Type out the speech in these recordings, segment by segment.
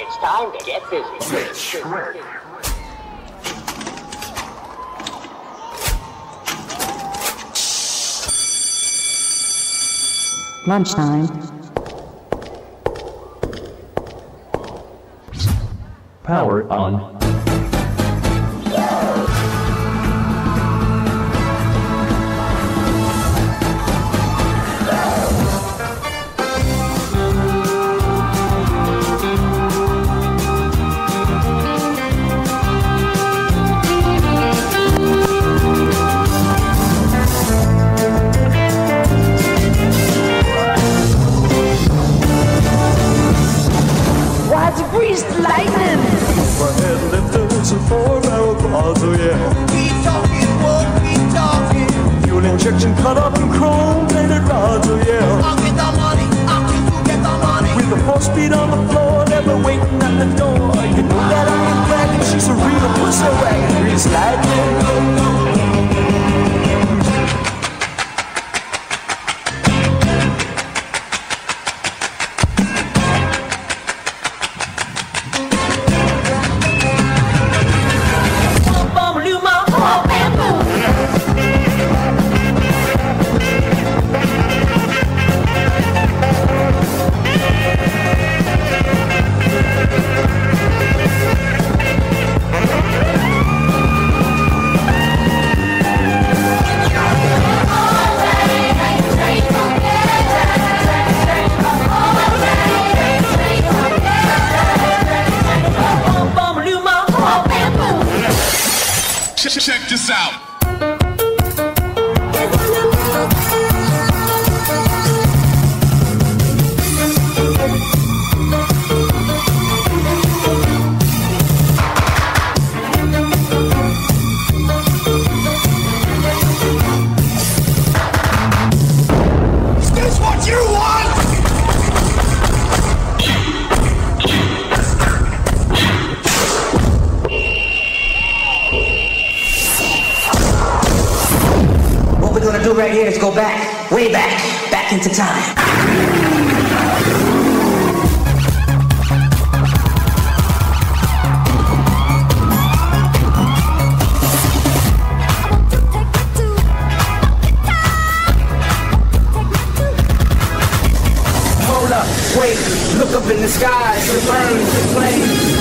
It's time to get busy. Switch. Lunchtime. Power on. Greased lightning. Overhead lifters and four-barrel quads, oh yeah. Keep talking, boy, keep talking. Fuel injection cut up in chrome-plated rods, oh yeah. I'll get the money, I'll get the money. With the 4-speed on the floor, never waiting at the door. You know that I ain't bragging, she's a real pussy wagon. Greased lightning. Check this out. Is this what you want? What we're gonna do right here is go back, way back into time. Hold up, wait, look up in the sky, it burns, it flames.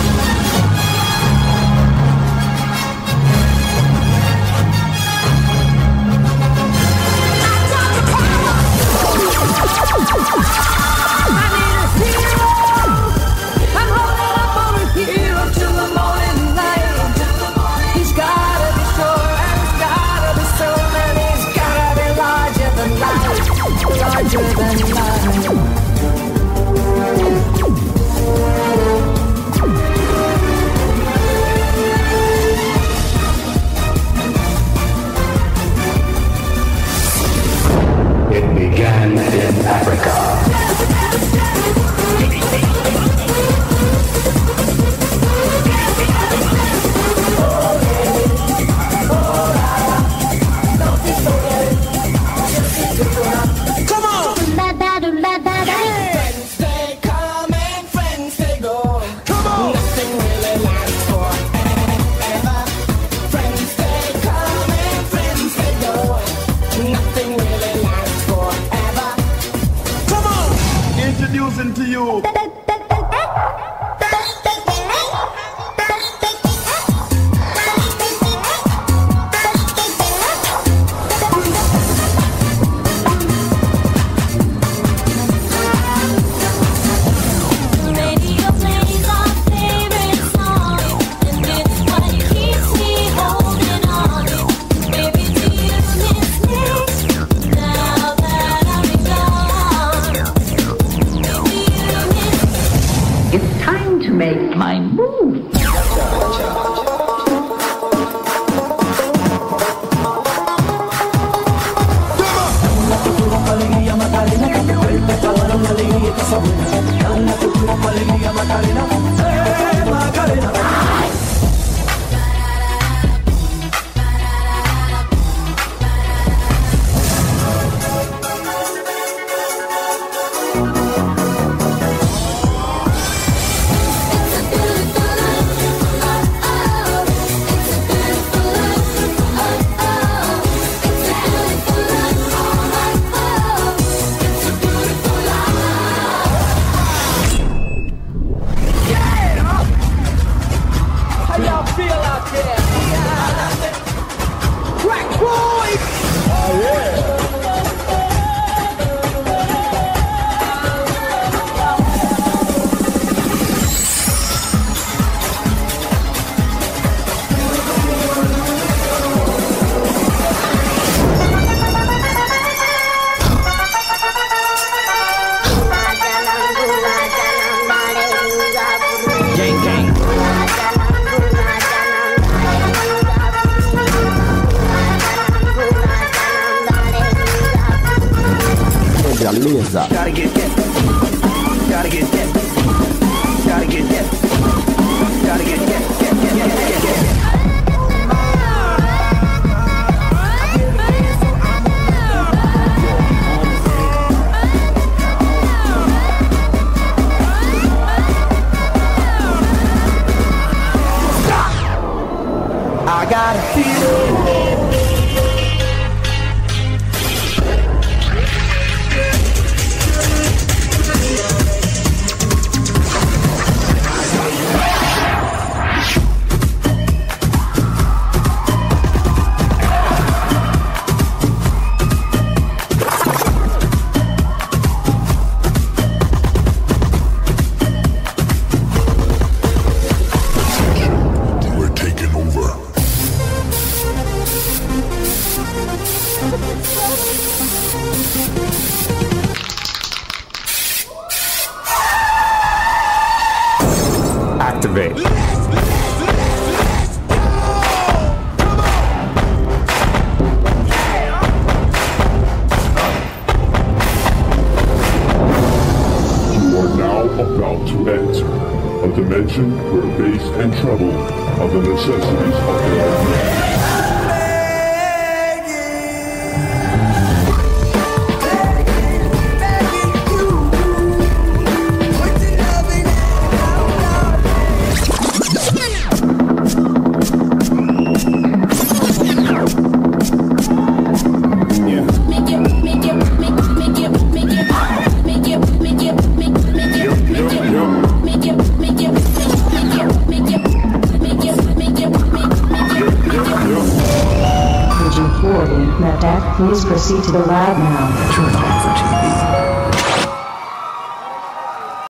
It began in Africa. Introducing to you. It's time to make my move. a laser. Gotta get that. Gotta get that. Gotta get that. Gotta get that. I got a feeling. Activate. You are now about to enter a dimension where bass and treble are the necessities of life. Please proceed to the lab now.